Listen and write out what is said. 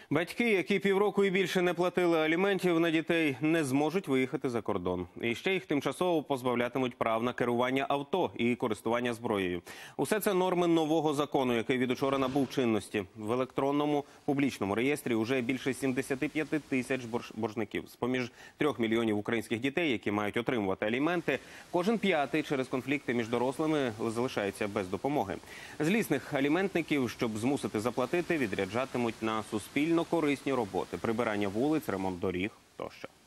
Батьки, які півроку і більше не платили аліментів на дітей, не зможуть виїхати за кордон. І ще їх тимчасово позбавлятимуть прав на керування авто і користування зброєю. Усе це норми нового закону, який від учора набув чинності. В електронному публічному реєстрі вже більше 75 тисяч боржників. З-поміж 3 мільйонів українських дітей, які мають отримувати аліменти, кожен п'ятий через конфлікти між дорослими залишається без допомоги. Злісних аліментників, щоб змусити заплатити, відряджатимуть на суспільно корисні роботи – прибирання вулиць, ремонт доріг тощо.